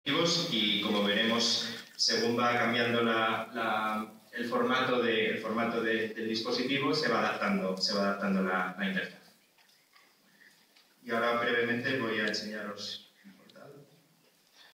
y como veremos, según va cambiando el formato del dispositivo, se va adaptando la interfaz. Y ahora brevemente voy a enseñaros